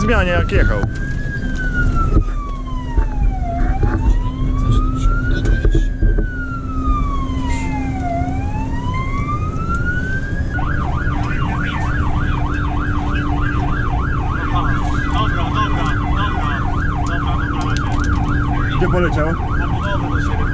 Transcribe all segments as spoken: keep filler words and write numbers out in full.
zmianie jak jechał. Gdzie poleciał? Na budowę do siebie.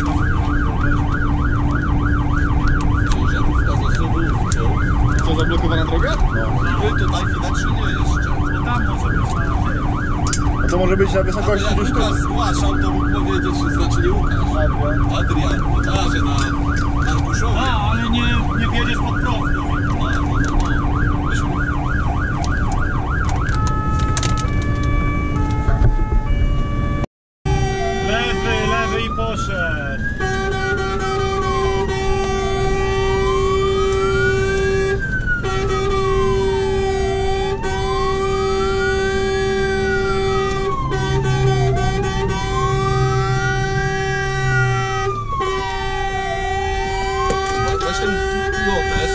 Co, zablokowana droga? No. I tutaj widać, że nie jeszcze. No tam może być na A to może być na wysokości Jak gdzieś tu. Łukasz zgłaszał, to mógł powiedzieć, że znaczy nie Łukasz. Adrian, no tak, że na Arkuszowie. A, ale nie, nie wjedziesz pod prąd. Lewy, lewy i poszedł. Weź ten notes.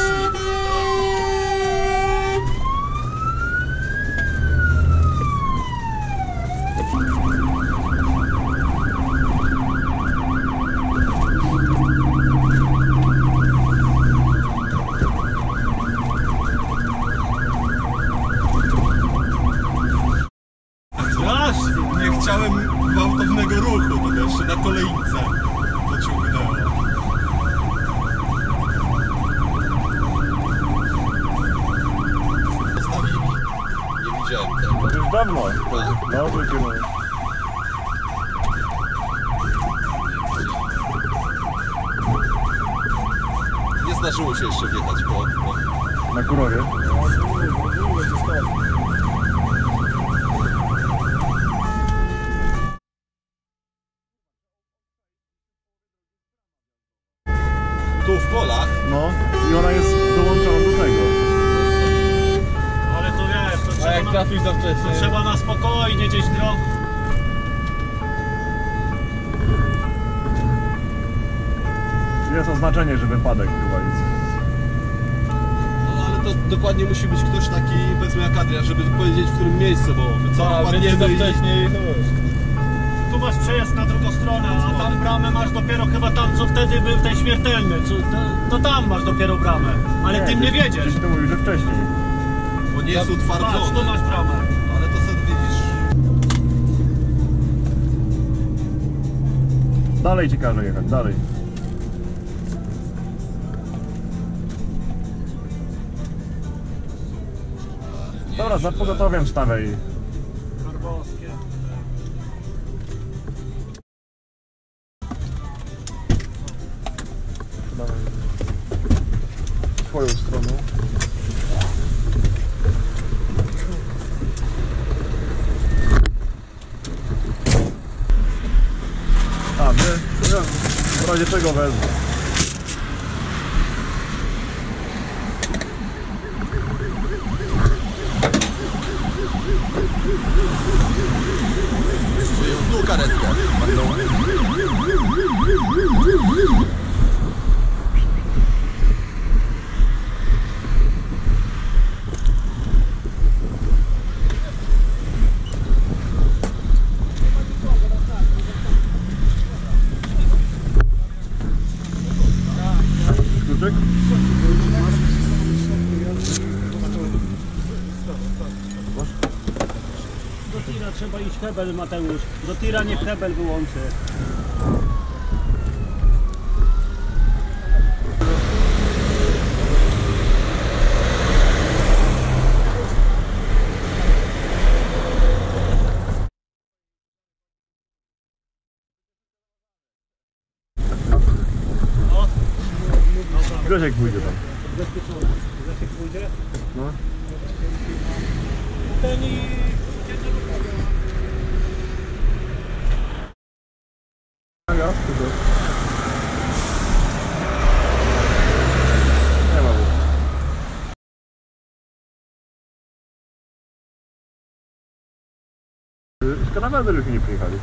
Nie chciałem gwałtownego ruchu, to jeszcze na kolejce pociągnęło. Zostawili. Nie widziałem tego. Już dawno. No, wrócimy. Nie zdarzyło się jeszcze wjechać po... po... Na Kurowie. Tu w polach. No i ona jest dołączona do tego. Ale to wiesz, to A trzeba, jak na, trafisz za to wcześnie? trzeba na spokojnie gdzieś drogę. Jest oznaczenie, że wypadek chyba jest. No ale to dokładnie musi być ktoś taki, powiedzmy jak Adrian, żeby powiedzieć w którym miejscu, bo co A, dokładnie będzie za i- wcześniej, no wiesz. Tu masz przejazd na drugą stronę, a tam bramę masz dopiero chyba tam, co wtedy był ten śmiertelny. Co, to, to tam masz dopiero bramę, ale tym nie wiedziesz. Gdzieś ty mówisz, że wcześniej. Bo nie jest Patrz, tu utwardzony. masz bramę. Ale to sobie widzisz. Dalej ci każe jechać, dalej. Dobra, za pogotowiem stawiaj. Karbowskie. Dawaj. Twoją stroną. A, my? Ja w razie czego wezmę. Tu karetkę. Kluczyk? Do tira trzeba iść hebel, Mateusz. Do tira niech hebel wyłączy. O, Grzesiek pójdzie tam. zabezpieczone. Grzesiek pójdzie? No. Ten i... Ja? Tylko. Nie ma. Z naprawdę żeśmy nie przyjechali.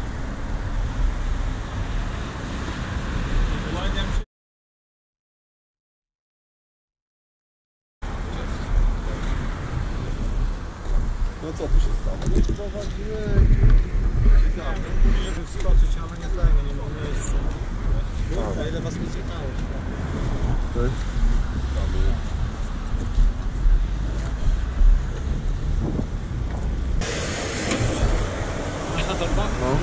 No co tu się stało? Nie prowadziłem. Żeby wskoczyć, ale nie tego, nie ma miejsca. A ile was nie czekało? Jaka torba? No.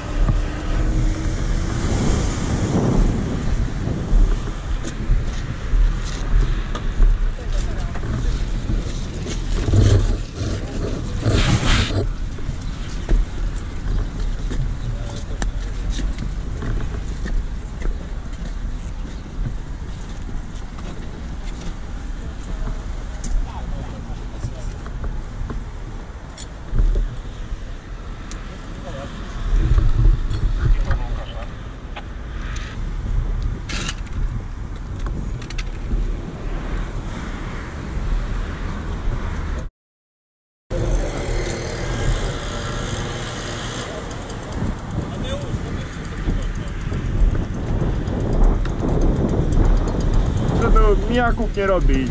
Żeby mijaków nie robić.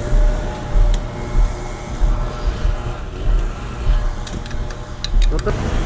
No to...